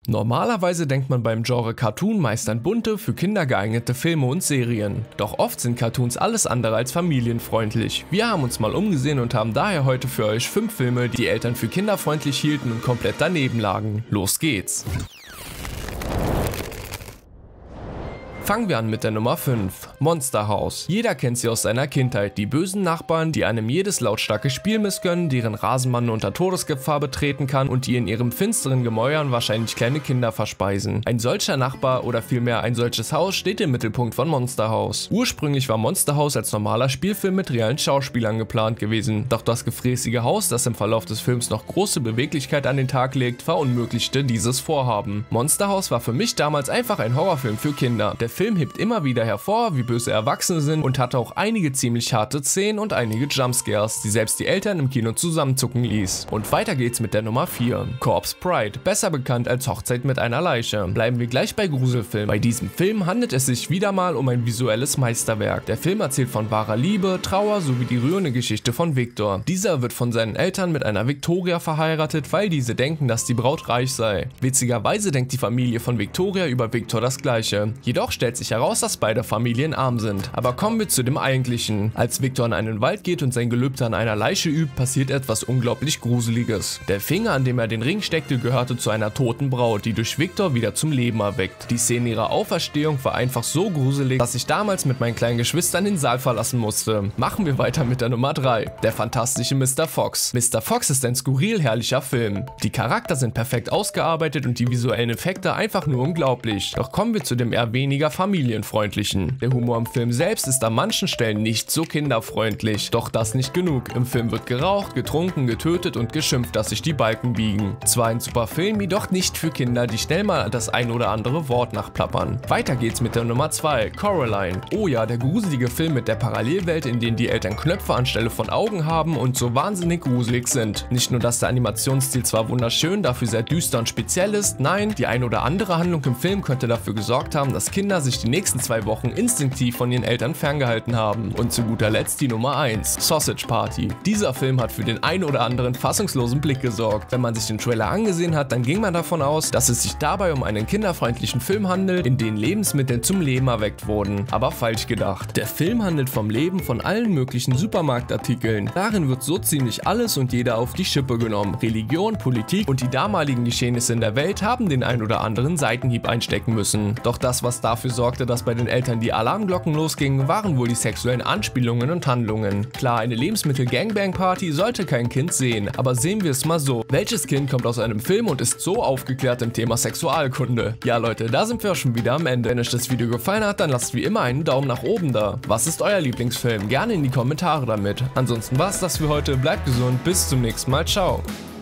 Normalerweise denkt man beim Genre Cartoon meist an bunte, für Kinder geeignete Filme und Serien. Doch oft sind Cartoons alles andere als familienfreundlich. Wir haben uns mal umgesehen und haben daher heute für euch 5 Filme, die Eltern für kinderfreundlich hielten und komplett daneben lagen. Los geht's! Fangen wir an mit der Nummer 5, Monster House. Jeder kennt sie aus seiner Kindheit, die bösen Nachbarn, die einem jedes lautstarke Spiel missgönnen, deren Rasenmann unter Todesgefahr betreten kann und die in ihrem finsteren Gemäuern wahrscheinlich kleine Kinder verspeisen. Ein solcher Nachbar oder vielmehr ein solches Haus steht im Mittelpunkt von Monster House. Ursprünglich war Monster House als normaler Spielfilm mit realen Schauspielern geplant gewesen, doch das gefräßige Haus, das im Verlauf des Films noch große Beweglichkeit an den Tag legt, verunmöglichte dieses Vorhaben. Monster House war für mich damals einfach ein Horrorfilm für Kinder. Der Film hebt immer wieder hervor, wie böse Erwachsene sind und hatte auch einige ziemlich harte Szenen und einige Jumpscares, die selbst die Eltern im Kino zusammenzucken ließ. Und weiter geht's mit der Nummer 4, Corpse Bride, besser bekannt als Hochzeit mit einer Leiche. Bleiben wir gleich bei Gruselfilmen. Bei diesem Film handelt es sich wieder mal um ein visuelles Meisterwerk. Der Film erzählt von wahrer Liebe, Trauer sowie die rührende Geschichte von Victor. Dieser wird von seinen Eltern mit einer Victoria verheiratet, weil diese denken, dass die Braut reich sei. Witzigerweise denkt die Familie von Victoria über Victor das Gleiche. Jedoch stellt sich heraus, dass beide Familien arm sind. Aber kommen wir zu dem Eigentlichen. Als Victor in einen Wald geht und sein Gelübde an einer Leiche übt, passiert etwas unglaublich Gruseliges. Der Finger, an dem er den Ring steckte, gehörte zu einer toten Braut, die durch Victor wieder zum Leben erweckt. Die Szene ihrer Auferstehung war einfach so gruselig, dass ich damals mit meinen kleinen Geschwistern den Saal verlassen musste. Machen wir weiter mit der Nummer 3, der fantastische Mr. Fox. Mr. Fox ist ein skurril herrlicher Film. Die Charakter sind perfekt ausgearbeitet und die visuellen Effekte einfach nur unglaublich. Doch kommen wir zu dem eher weniger familienfreundlichen. Der Humor im Film selbst ist an manchen Stellen nicht so kinderfreundlich. Doch das nicht genug. Im Film wird geraucht, getrunken, getötet und geschimpft, dass sich die Balken biegen. Zwar ein super Film, jedoch nicht für Kinder, die schnell mal das ein oder andere Wort nachplappern. Weiter geht's mit der Nummer 2, Coraline. Oh ja, der gruselige Film mit der Parallelwelt, in dem die Eltern Knöpfe anstelle von Augen haben und so wahnsinnig gruselig sind. Nicht nur, dass der Animationsstil zwar wunderschön, dafür sehr düster und speziell ist, nein, die ein oder andere Handlung im Film könnte dafür gesorgt haben, dass Kinder sich die nächsten 2 Wochen instinktiv von ihren Eltern ferngehalten haben. Und zu guter Letzt die Nummer 1, Sausage Party. Dieser Film hat für den ein oder anderen fassungslosen Blick gesorgt. Wenn man sich den Trailer angesehen hat, dann ging man davon aus, dass es sich dabei um einen kinderfreundlichen Film handelt, in dem Lebensmittel zum Leben erweckt wurden. Aber falsch gedacht. Der Film handelt vom Leben von allen möglichen Supermarktartikeln. Darin wird so ziemlich alles und jeder auf die Schippe genommen. Religion, Politik und die damaligen Geschehnisse in der Welt haben den ein oder anderen Seitenhieb einstecken müssen. Doch das, was dafür sorgte, dass bei den Eltern die Alarmglocken losgingen, waren wohl die sexuellen Anspielungen und Handlungen. Klar, eine Lebensmittel-Gangbang-Party sollte kein Kind sehen, aber sehen wir es mal so. Welches Kind kommt aus einem Film und ist so aufgeklärt im Thema Sexualkunde? Ja Leute, da sind wir auch schon wieder am Ende. Wenn euch das Video gefallen hat, dann lasst wie immer einen Daumen nach oben da. Was ist euer Lieblingsfilm? Gerne in die Kommentare damit. Ansonsten war's das für heute, bleibt gesund, bis zum nächsten Mal, ciao.